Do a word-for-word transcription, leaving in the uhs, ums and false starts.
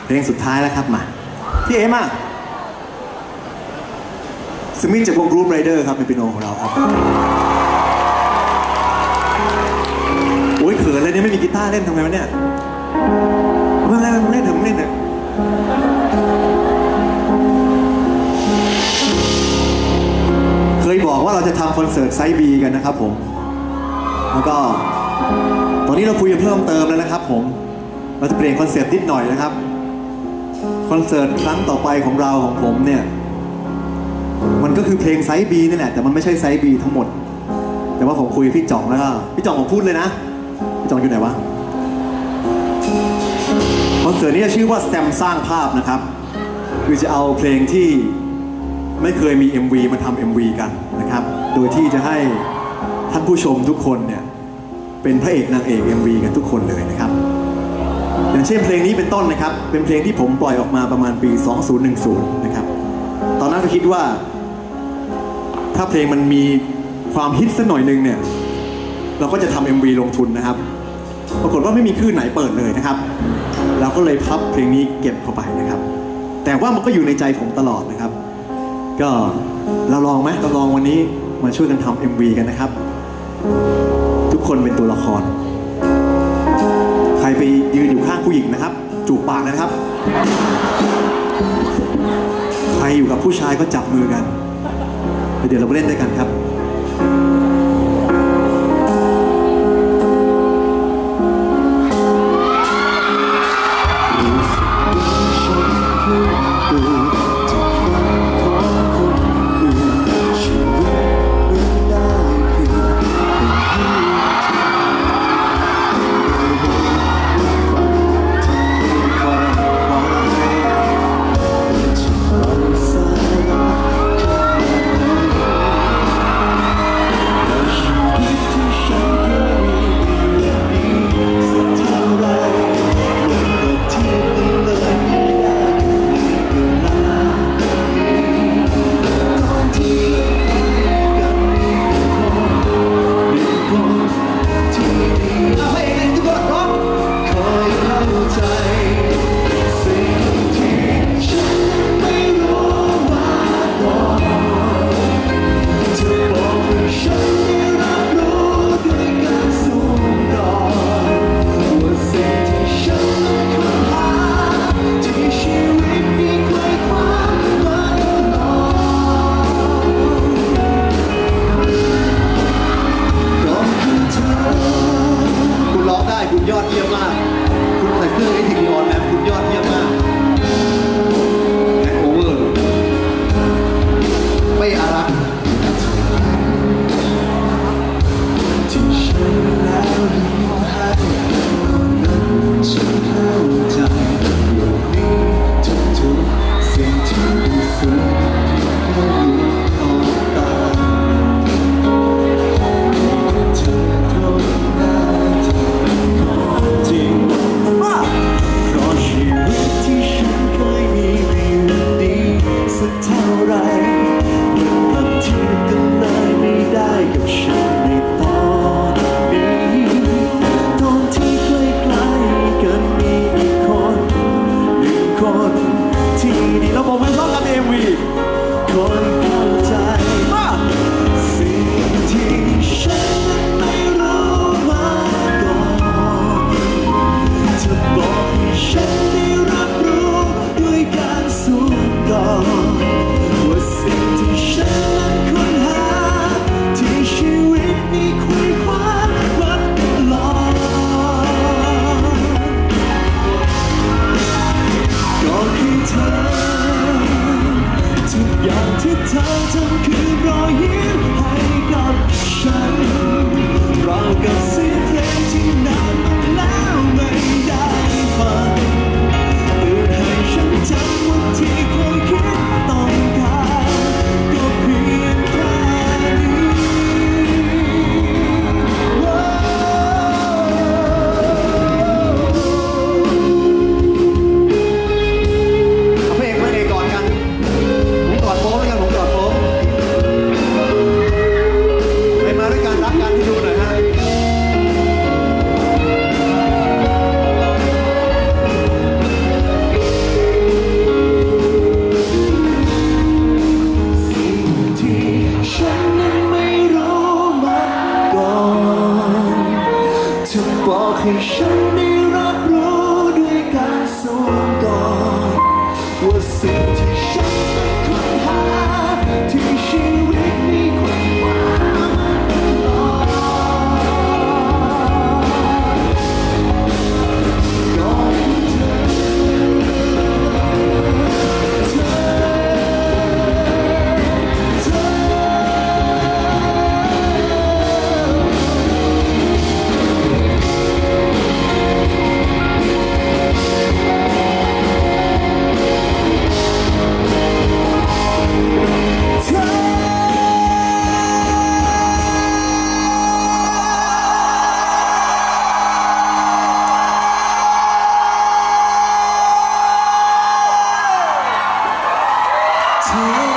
เพลงสุดท้ายแล้วครับมาพี่เอมาสมิธจากวงกรุ๊ปไรเดอร์ครับเป็นเปียโนของเราครับโอ้ยเขินเลยเนี่ยไม่มีกีตาร์เล่นทำไงวะเนี่ยเมื่อไรเล่นถึงเล่นเนี่ยเคยบอกว่าเราจะทำคอนเสิร์ตไซส์ บีกันนะครับผมแล้วก็ตอนนี้เราคุยกันเพิ่มเติมแล้วนะครับผมเราจะเปลี่ยนคอนเซ็ปต์นิดหน่อยนะครับคอนเสิร์ตครั้งต่อไปของเราของผมเนี่ยมันก็คือเพลงไซส์ บีนี่แหละแต่มันไม่ใช่ไซส์ บีทั้งหมดแต่ว่าผมคุยกับพี่จ่องแล้วก็พี่จ่องผมพูดเลยนะพี่จ่องอยู่ไหนวะคอนเสิร์ตนี้ชื่อว่าสแตมสร้างภาพนะครับคือจะเอาเพลงที่ไม่เคยมี เอ็ม วี มาทำ เอ็ม วี กันนะครับโดยที่จะให้ท่านผู้ชมทุกคนเนี่ยเป็นพระเอกนางเอก เอ็ม วี กันทุกคนเลยนะครับอย่างเช่นเพลงนี้เป็นต้นนะครับเป็นเพลงที่ผมปล่อยออกมาประมาณปีสองพันสิบนะครับตอนนั้นก็คิดว่าถ้าเพลงมันมีความฮิตสักหน่อยนึงเนี่ยเราก็จะทำ เอ็ม วี ลงทุนนะครับปรากฏว่าไม่มีคลื่นไหนเปิดเลยนะครับเราก็เลยพับเพลงนี้เก็บเข้าไปนะครับแต่ว่ามันก็อยู่ในใจผมตลอดนะครับก็เราลองไหมเราลองวันนี้มาช่วยกันทำ เอ็ม วี กันนะครับทุกคนเป็นตัวละครใครไปยืนอยู่ข้างผู้หญิงนะครับจูบปากนะครับใครอยู่กับผู้ชายก็จับมือกันเดี๋ยวเราไปเล่นด้วยกันครับยอดเยี่ยมมากคุณใส่เสื้อไอ้ทีนีออนแบบคุณยอดเยี่ยมมากแท็กโอเวอร์ไม่อารักที่ฉันแล้วลืมให้คนนั้นฉันเข้าใจโลกนี้ทุกๆสิ่งที่ดูสุดที่เขาอยู่ต่อตาเธอตรงหน้าที่จริงเพราะชีวิตที่ฉันเคยมีไม่ดีสักเท่าไรมันกลับเทียบกันเลยไม่ได้กับฉันในตอนนี้ตอนที่ใกล้ๆกันมีอีกคนหนึ่งคนที่ดีเราบอกมันต้องกับ เอ็ม วี คนเข้าใจสิ่งที่ฉันไม่รู้มาก่อนจะบอกให้ฉันได้รับรู้ด้วยการสูดดมว่าสิ่งที่ฉันนั้นค้นหาที่ชีวิตนี้คุยคว้าวัดตลอดก็คือเธอทุกอย่างที่เธอทำคือรอยยิ้มให้กับฉันเรากับเสียงเพลงที่นานมาแล้วไม่ได้ฟังเตือนให้ฉันจำวันที่เคยคิดเธอ